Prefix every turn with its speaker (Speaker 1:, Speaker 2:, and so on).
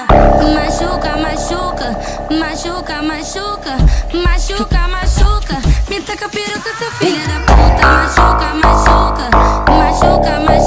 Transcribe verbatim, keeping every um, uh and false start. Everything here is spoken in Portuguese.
Speaker 1: Machuca, machuca, machuca, machuca, machuca, machuca. Me taca a peruca, seu filho da puta. Machuca, machuca, machuca, machuca.